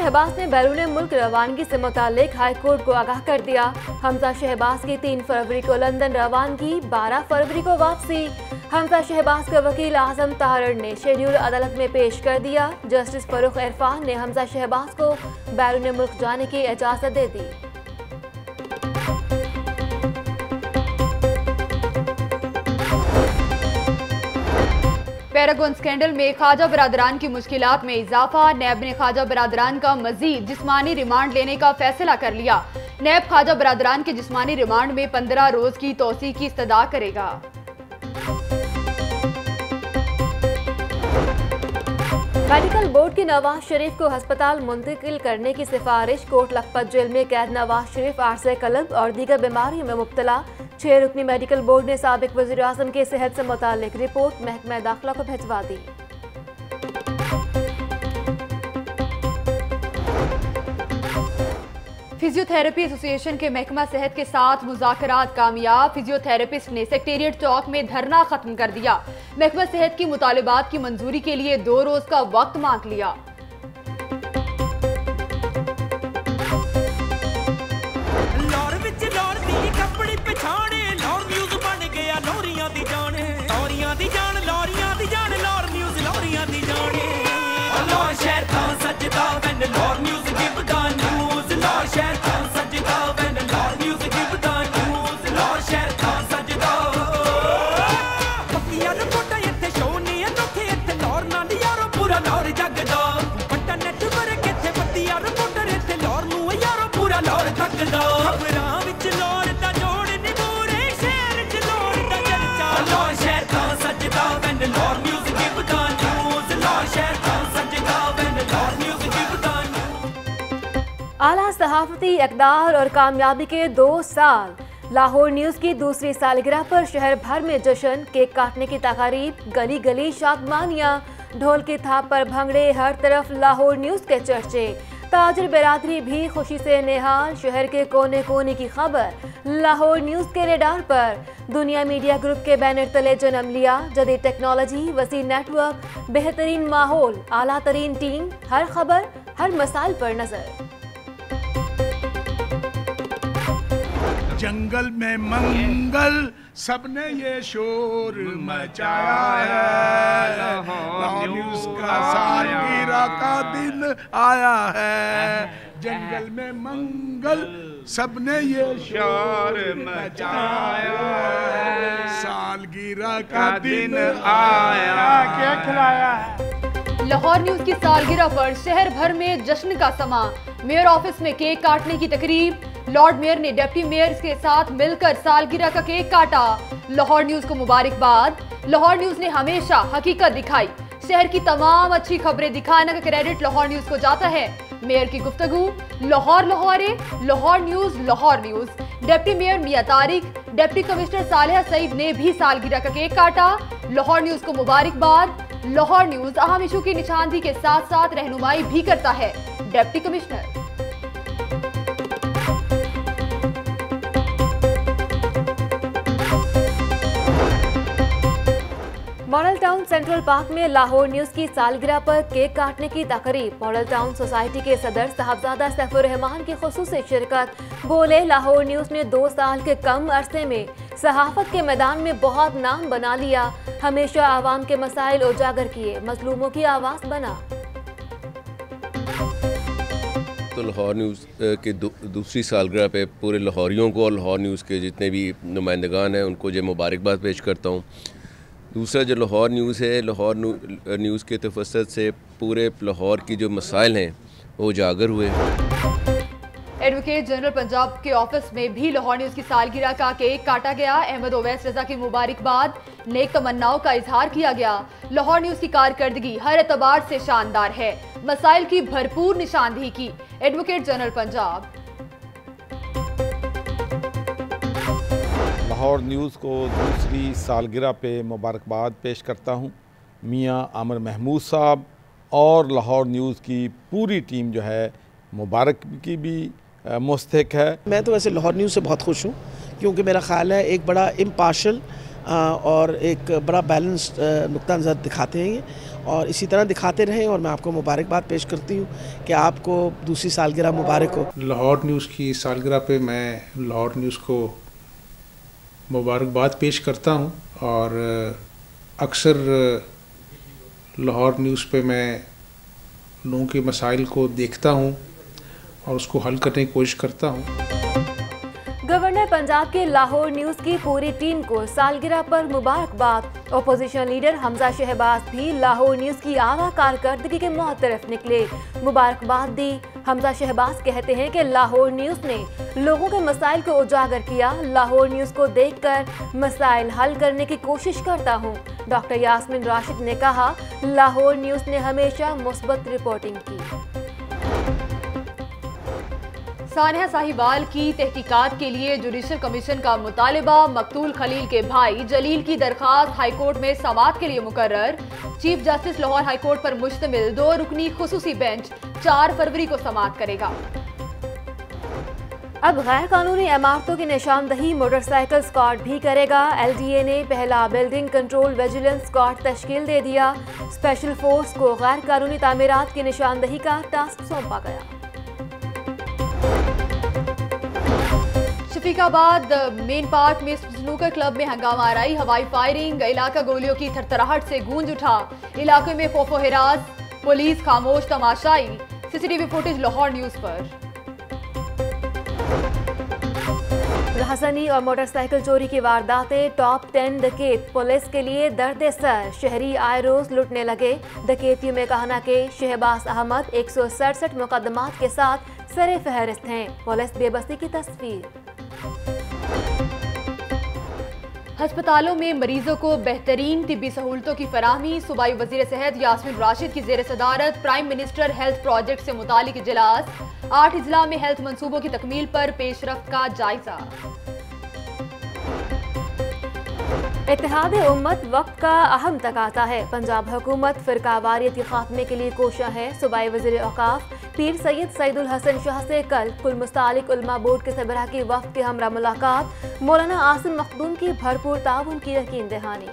शहबाज ने बैरून मुल्क रवानगी से मुतालिक हाई कोर्ट को आगाह कर दिया। हमजा शहबाज की 3 फरवरी को लंदन रवानगी, 12 फरवरी को वापसी। हमजा शहबाज के वकील आजम ताहर ने शेड्यूल अदालत में पेश कर दिया। जस्टिस फरूख इरफान ने हमजा शहबाज को बैरून मुल्क जाने की इजाजत दे दी। पैरागॉन स्कैंडल में ख्वाजा बरादरान की मुश्किलात में इजाफा। नैब ने ख्वाजा बरादरान का मजीद जिस्मानी रिमांड लेने का फैसला कर लिया। नैब ख्वाजा बरादरान के जिस्मानी रिमांड में 15 रोज की तोसी की इस्तदा करेगा। मेडिकल बोर्ड की नवाज शरीफ को अस्पताल मुंतकिल करने की सिफारिश। कोट लखपत जेल में कैद नवाज शरीफ आर्से कल्ब और दीगर बीमारियों में मुब्तला। 6 रुकनी मेडिकल बोर्ड ने साबिक वज़ीर आज़म के सेहत से मुतालिक रिपोर्ट महकमा दाखिला को भिजवा दी। फिजियोथेरेपी एसोसिएशन के महकमा सेहत के साथ मुज़ाकरात कामयाब। फिजियोथेरेपिस्ट ने सेक्रेटेरिएट चौक में धरना खत्म कर दिया। महकमा सेहत की मुतालिबात की मंजूरी के लिए 2 रोज का वक्त मांग लिया। आला सहाफती इक़दार और कामयाबी के 2 साल। लाहौर न्यूज़ की दूसरी सालगिरह पर शहर भर में जश्न, केक काटने की तकारीब, गली गली शादमानियाँ, ढोल की थाप पर भंगड़े, हर तरफ लाहौर न्यूज़ के चर्चे। ताजिर बिरादरी भी खुशी से निहाल। शहर के कोने कोने की खबर लाहौर न्यूज़ के रेडार पर। दुनिया मीडिया ग्रुप के बैनर तले जन्म लिया। जदीद टेक्नोलॉजी, वसी नेटवर्क, बेहतरीन माहौल, आला तरीन टीम, हर खबर हर मसाइल पर नजर। जंगल में मंगल सबने ये शोर मचाया है। लाहौर न्यूज़ का सालगिरह का दिन आया है। जंगल में मंगल सबने ये शोर मचाया है। सालगिरह का दिन आया, क्या खिलाया है। लाहौर न्यूज़ की सालगिरह पर शहर भर में जश्न का समा। मेयर ऑफिस में केक काटने की तकरीब। लॉर्ड मेयर ने डिप्टी मेयर के साथ मिलकर सालगिरह का केक काटा। लाहौर न्यूज़ को मुबारकबाद। लाहौर न्यूज़ ने हमेशा हकीकत दिखाई। शहर की तमाम अच्छी खबरें दिखाने का क्रेडिट लाहौर न्यूज़ को जाता है। मेयर की गुफ्तगू, लाहौर लाहौरे, Lahore News, Lahore News. Deputy mayor Mian Tariq, deputy commissioner Saleha Saeed ने भी सालगिरह का केक काटा। लाहौर न्यूज़ को मुबारकबाद। लाहौर न्यूज़ अहम इशू की निशानदी के साथ साथ रहनुमाई भी करता है। Deputy commissioner Model Town Central Park में लाहौर न्यूज़ की सालगिरह पर केक काटने की तकरीब। मॉडल टाउन सोसाइटी के सदर साहबजादा सैफुर रहमान की खुसूसी शिरकत। बोले, लाहौर न्यूज़ ने 2 साल के कम अरसे में सहाफत के मैदान में बहुत नाम बना लिया। हमेशा आवाम के मसाइल उजागर किए, मजलूमों की आवाज़ बना। तो लाहौर न्यूज़ के दूसरी सालगिरह पे पूरे लाहौरियों को और लाहौर न्यूज़ के जितने भी नुमाइंदगान हैं उनको जो मुबारकबाद पेश करता हूँ। दूसरा जो लाहौर न्यूज़ है, लाहौर न्यूज़ के तफस्सुस से पूरे लाहौर की जो मसाइल हैं वो उजागर हुए। एडवोकेट जनरल पंजाब के ऑफिस में भी लाहौर न्यूज़ की सालगिरह का केक काटा गया। अहमद ओवैस रजा की मुबारकबाद, नेक तमन्नाओं का इजहार किया गया। लाहौर न्यूज़ की कारकर्दगी हर एतबार से शानदार है, मसाइल की भरपूर निशानदेही की। Advocate general Punjab. Lahore News को दूसरी सालगिरह पे मुबारकबाद पेश करता हूँ। मियाँ आमिर महमूद साहब और लाहौर न्यूज़ की पूरी टीम जो है मुबारक की भी मुस्तहिक है। मैं तो वैसे लाहौर न्यूज़ से बहुत खुश हूँ क्योंकि मेरा ख़्याल है एक बड़ा इम्पार्शल और एक बड़ा बैलेंस्ड नुक्ता नज़र दिखाते हैं ये, और इसी तरह दिखाते रहें। और मैं आपको मुबारकबाद पेश करती हूँ कि आपको दूसरी सालगिरह मुबारक हो। लाहौर न्यूज़ की सालगिरह पे मैं लाहौर न्यूज़ को मुबारकबाद पेश करता हूँ, और अक्सर लाहौर न्यूज़ पे मैं लोगों के मसाइल को देखता हूँ और उसको हल करने की कोशिश करता हूँ। गवर्नर पंजाब के लाहौर न्यूज की पूरी टीम को सालगिरह पर मुबारकबाद। ओपोजिशन लीडर हमजा शहबाज भी लाहौर न्यूज की आला कारकर्दगी के मुतरफ निकले, मुबारकबाद दी। हमजा शहबाज कहते हैं कि लाहौर न्यूज ने लोगों के मसाइल को उजागर किया। लाहौर न्यूज को देखकर मसाइल हल करने की कोशिश करता हूँ। डॉक्टर यास्मीन राशिद ने कहा, लाहौर न्यूज ने हमेशा मुस्बत रिपोर्टिंग की। सानिया साहिवाल की तहकीकात के लिए जुडिशल कमीशन का मुतालिबा। मकतूल खलील के भाई जलील की दरखास्त हाईकोर्ट में समाअत के लिए मुकर्रर। चीफ जस्टिस लाहौर हाईकोर्ट पर मुश्तमिल 2 रुकनी खुसूसी बेंच 4 फरवरी को समाअत करेगा। अब गैर कानूनी इमारतों की निशानदही मोटरसाइकिल स्क्वाड भी करेगा। LDA ने पहला बिल्डिंग कंट्रोल विजिलेंस स्क्वाड तश्कील दे दिया। स्पेशल फोर्स को गैर कानूनी तामीरात की निशानदही का टास्क सौंपा गया। शफीकाबाद मेन पार्क में स्नूकर क्लब में हंगामा आराई, हवाई फायरिंग, इलाका गोलियों की थरथराहट से गूंज उठा। इलाके में खौफो हिरास, पुलिस खामोश तमाशाई। CCTV फुटेज लाहौर न्यूज पर। राहसनी और मोटरसाइकिल चोरी की वारदातें, टॉप 10 डकैत पुलिस के लिए दर्द सर। शहरी आए रोज लुटने लगे। डकैतियों में कहना के शहबाज अहमद 167 मुकदमात के साथ सरे फहरिस्त हैं। पुलिस बेबसी की तस्वीर। अस्पतालों में मरीजों को बेहतरीन तिब्बी सहूलतों की फराहमी। सूबाई वजीर सेहत यास्मीन राशिद की जेर सदारत प्राइम मिनिस्टर हेल्थ प्रोजेक्ट से मुतालिक इजलास। 8 अजला में हेल्थ मंसूबों की तकमील पर पेशरफ्त का जायजा। इत्तेहाद उम्मत वक्त का अहम तकाज़ा है। पंजाब हुकूमत फ़िरकावारियत के खात्मे के लिए कोशा है। सूबाई वज़ीर औक़ाफ़ पीर सैयद सईदुल हसन शाह से कल कुल मुस्तालिक उलमा बोर्ड के सरबराह की वफ़द के हमरा मुलाकात। मौलाना आसिम मखदूम की भरपूर ताउन की यकीन दहानी।